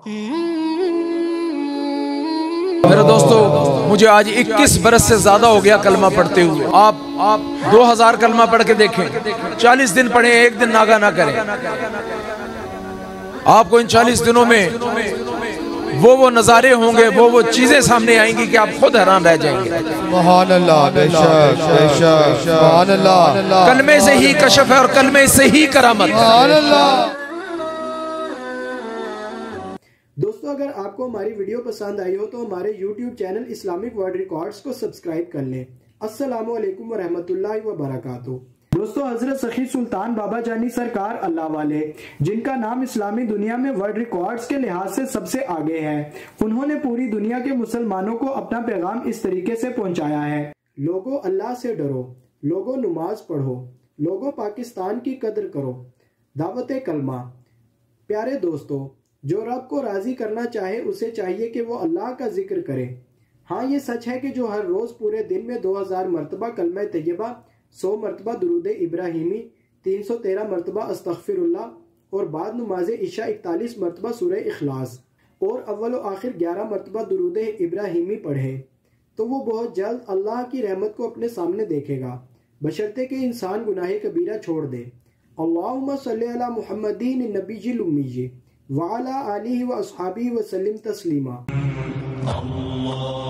میرے دوستو، مجھے آج 21 برس سے زیادہ ہو گیا کلمہ پڑھتے ہوئے۔ آپ 2000 کلمہ پڑھ کے دیکھیں، 40 دن پڑھیں، ایک دن ناغہ نہ کریں۔ آپ کو ان 40 دنوں میں وہ نظارے ہوں گے، وہ چیزیں سامنے آئیں گی کہ آپ خود حیران رہ جائیں گے۔ سبحان اللہ، بے شک بے شک، سبحان اللہ۔ کلمے سے ہی کشف ہے اور کلمے سے ہی کرامت۔ سبحان اللہ۔ دوستو، اگر آپ کو ہماری ویڈیو پسند آئی ہو تو ہمارے YouTube channel Islamic World Records کو سبسکرائب کر لیں۔ السلام علیکم ورحمۃ اللہ وبرکاتہ۔ دوستو، حضرت سخی سلطان بابا جانی سرکار اللہ والے، جن کا نام اسلامی دنیا میں ورلڈ ریکارڈز کے لحاظ سے سب سے آگے ہے، انہوں نے پوری دنیا کے مسلمانوں کو اپنا پیغام اس طریقے سے پہنچایا ہے: لوگو اللہ سے ڈرو، لوگو نماز پڑھو، لوگو پاکستان کی قدر کرو، دعوت کلمہ۔ پیارے دوستو، جو رب کو راضی کرنا چاہے اسے چاہیے کہ وہ اللہ کا ذکر کرے۔ ہاں، یہ سچ ہے کہ جو ہر روز پورے دن میں 2000 مرتبہ کلمہ طیبہ، 100 مرتبہ درود ابراہیمی، 313 مرتبہ استغفر اللہ اور بعد نماز عشاء 41 مرتبہ سورہ اخلاص اور اول و آخر 11 مرتبہ درود ابراہیمی پڑھے تو وہ بہت جلد اللہ کی رحمت کو اپنے سامنے دیکھے گا، بشرطے کہ انسان گناہ کبیرہ چھوڑ دے۔ اللہم صلی علی محمدین النبی الامی وعلی آلہ و اصحابہ وسلم تسلیما۔